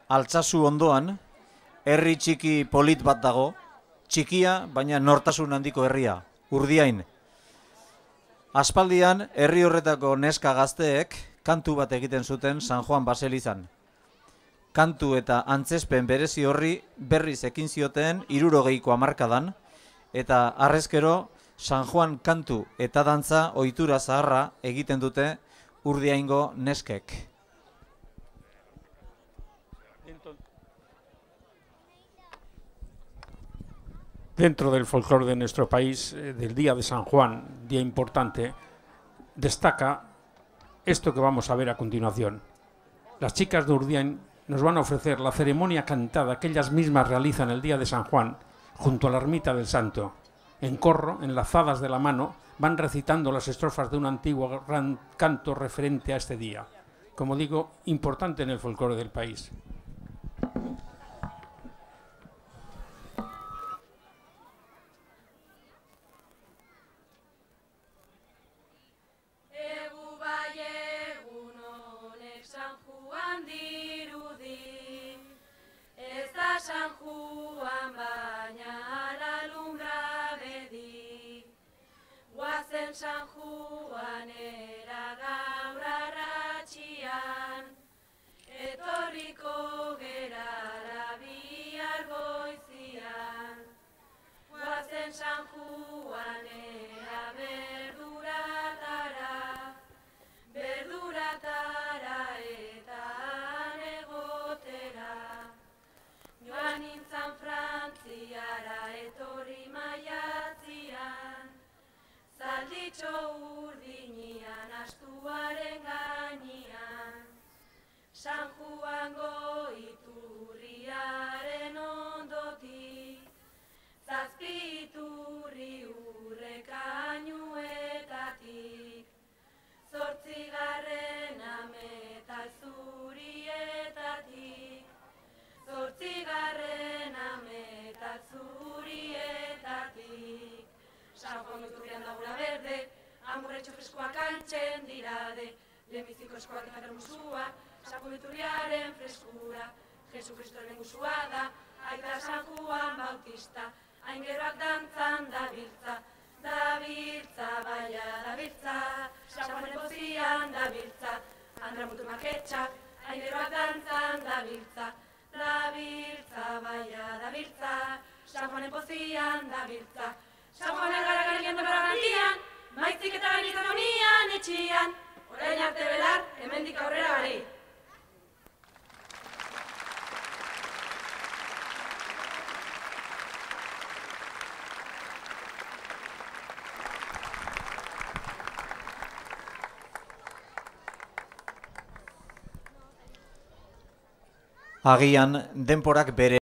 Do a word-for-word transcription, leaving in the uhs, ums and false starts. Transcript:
Altsasu ondoan, herri txiki polit bat dago, txikia, baina nortasun handiko herria, Urdiain. Aspaldian, herri horretako neska gazteek kantu bat egiten zuten San Juan baselizan. Kantu eta antzespen berezi horri berriz ekin zioten hirurogeiko hamarkadan, eta harrezkero San Juan kantu eta dantza ohitura zaharra egiten dute Urdiaingo neskek. Dentro del folclore de nuestro país, eh, del Día de San Juan, día importante, destaca esto que vamos a ver a continuación. Las chicas de Urdiain nos van a ofrecer la ceremonia cantada que ellas mismas realizan el día de San Juan junto a la ermita del Santo. En corro, enlazadas de la mano, van recitando las estrofas de un antiguo gran canto referente a este día. Como digo, importante en el folclore del país. San Juan baina ala lumbra bedi, guazen San Juanera gaur arratxian, etorriko gerara bihar goizian. Guazen San Juanera berduratara, berduratara eta negotera. Joan nintzan Frantziara etorri maiatzian, zalditxo urdinian astuaren gainean. San Juango iturriaren ondotik, zazpi iturri urrekainuetatik, zortzigarren ametal zurietatik, zortzigarren ametal zurietatik. San Juan iturrian da gura berde, amurretxo freskoak antxen dirade, lehenbiziko eskoak eta germusua, San Juan iturriaren freskura, Jesu Kristoren guzua da, aita San Juan Bautista, aingeroak dantzan dabiltza, dabiltza, baina dabiltza, San Juanen pozian dabiltza, andra mutu maketxak, aingeroak dantzan dabiltza, dabiltza, baina dabiltza, San Juanen pozian dabiltza, San Juanen gara garien dobera gantian, maizik eta gainizan honian etxian, orain arte belar, hemendik aurrera gari. Agian denporak bere